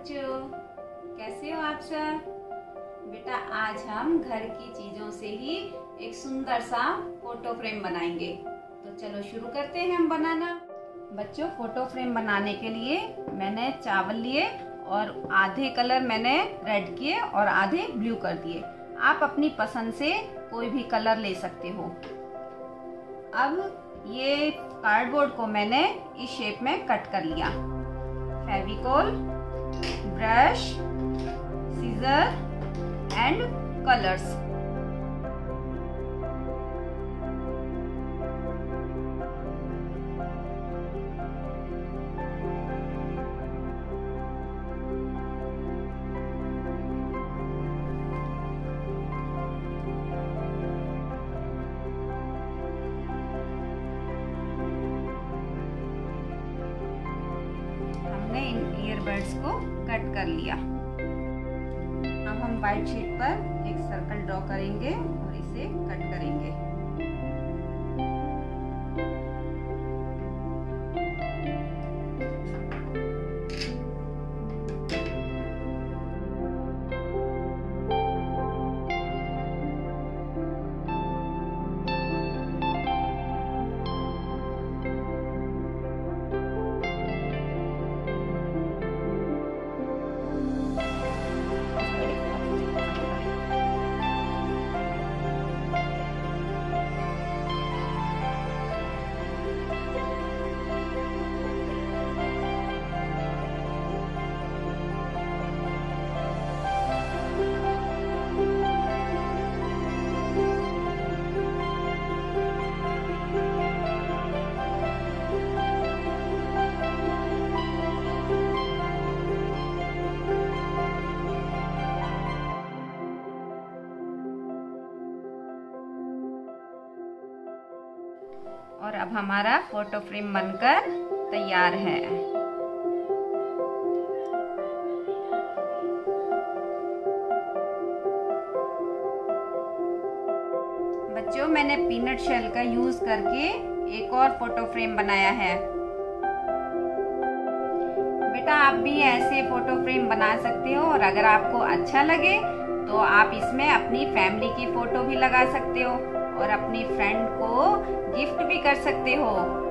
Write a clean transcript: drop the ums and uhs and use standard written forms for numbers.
बच्चों, कैसे हो आप सब? बेटा आज हम घर की चीजों से ही एक सुंदर सा फोटो फ्रेम बनाएंगे। तो चलो शुरू करते हैं हम बनाना। बच्चों, फोटो फ्रेम बनाने के लिए मैंने चावल लिए और आधे कलर मैंने रेड किए और आधे ब्लू कर दिए। आप अपनी पसंद से कोई भी कलर ले सकते हो। अब ये कार्डबोर्ड को मैंने इस शेप में कट कर लिया। Fevicol, brush, scissor and colours. हमने इन ईयरबड्स को कट कर लिया। अब हम व्हाइट शीट पर एक सर्कल ड्रॉ करेंगे और इसे कट करेंगे। और अब हमारा फोटो फ्रेम बनकर तैयार है। बच्चों, मैंने पीनट शेल का यूज करके एक और फोटो फ्रेम बनाया है। बेटा आप भी ऐसे फोटो फ्रेम बना सकते हो और अगर आपको अच्छा लगे तो आप इसमें अपनी फैमिली की फोटो भी लगा सकते हो और अपनी फ्रेंड को गिफ्ट भी कर सकते हो।